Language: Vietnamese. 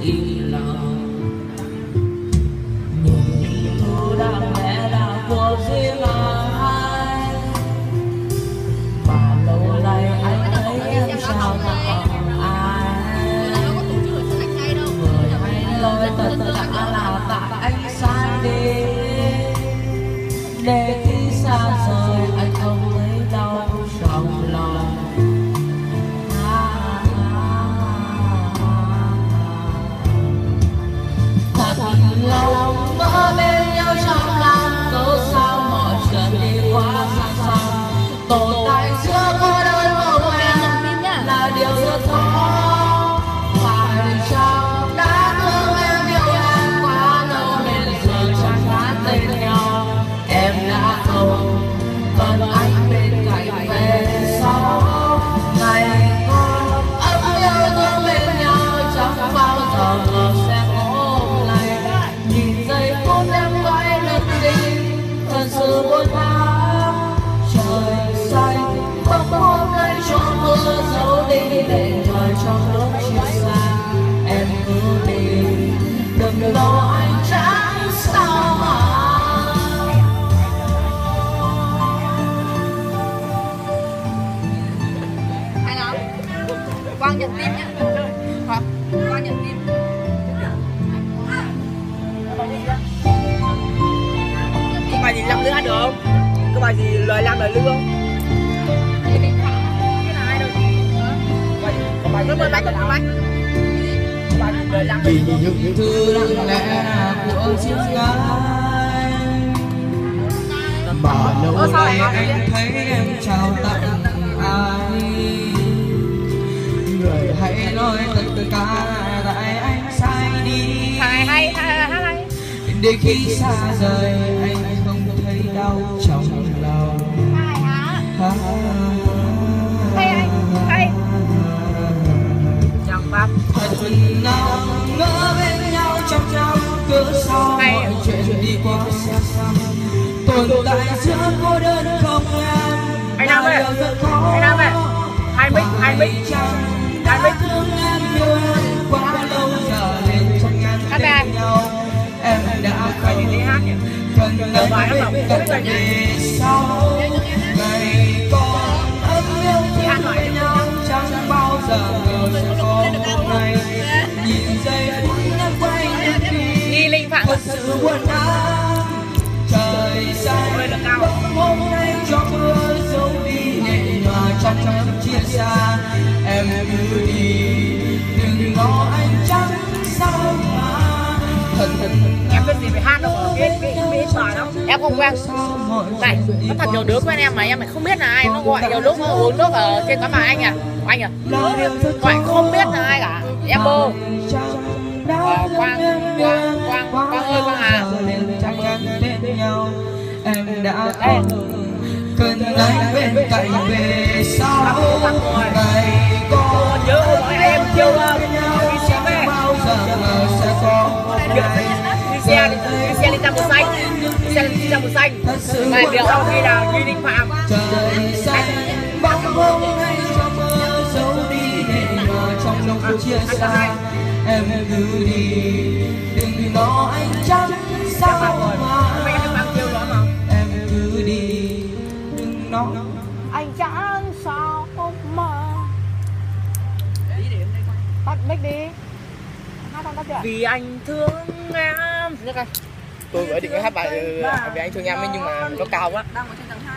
im lặng. Nhìn thu đang lẽ là của riêng ai, mà lâu nay anh thấy em sao tặng ai. Người hay lỗi tất cả là tại anh sai đi, để khi xa rời anh không thấy đau trong lòng. Thật lâu mơ bên nhau trong lòng, cớ sao mọi chuyện đi qua xa xăm. Tồn tại giữa cô đơn một em là điều rất khó. Phải chăng đã thương em yêu em quá lâu nên giờ chẳng gắn tên nhau. Em đã không còn anh bên cạnh về sau. Ngày con ấm yêu thương bên nhau chẳng bao giờ ngờ sẽ có hôm nay. Nhìn giây phút em quay lưng đi thật sự buồn bã. Trời xanh bông hôm nay cho mưa giấu đi để trời trong lúc chia xa. Em cứ đi đừng lo anh chẳng sao mà. Quang nhận tim nhá. Hả? Quang nhận tim. Có bài gì làm nữa được không? Có bài gì lời làm lời lư không? Có bài gì lời làm lời lư không? Vì những thứ lặng lẽ của riêng anh, mà lâu nay anh thấy em trao tặng ai. Người hãy nói tất cả tại anh sai đi, Hay. để khi xa rời anh không thấy đau trong lòng. Hay. Chẳng pháp. Thật nào ngỡ bên nhau trong cớ sao mọi chuyện đi qua xa xăm. Tồn tại giữa cô đơn không em. Anh Nam ơi, anh Nam ơi, hai mic. Thương em yêu em quá lâu giờ nên chẳng ngăn bên nhau. Em đã không cần anh bên cạnh về sau. Ngày còn ấm yêu thương với nhau chẳng bao giờ ngờ sẽ có hôm nay. Nhìn giây phút em quay lưng đi thật sự buồn bã. Trời xanh bỗng hôm nay cho mưa giấu đi nhẹ nhòa trong chia xa. Em cứ đi đừng lo anh chẳng sao mà. Em biết gì phải hát đâu, biết bài đâu. Em không quen. Này, có thật nhiều đứa quen em mà em lại không biết là ai. Nó gọi nhiều lúc nó uống nước ở trên quán bài anh à. Gọi không biết là ai cả. Em bơ. Quang ơi Quang à. Em đã cần anh bên cạnh về sau. Ngày còn nhớ hôm em chiều đi xe bao giờ sẽ có đi xe lên Trạm Xanh. Ngày điều sau khi là đi Ninh Phạm. Trời xanh bóng hôm nay cho mưa giấu đi để nhòa trong lúc chia xa. Em cứ đi đừng lo anh chẳng sao mà. Em cứ đi đừng lo Anh chẳng sao mà. Tắt mic đi. Hát không tắt chưa? Vì anh thương em. Tôi vừa định hát bài vì anh thương em ấy nhưng mà nó cao quá. Đang ở trên tầng 2.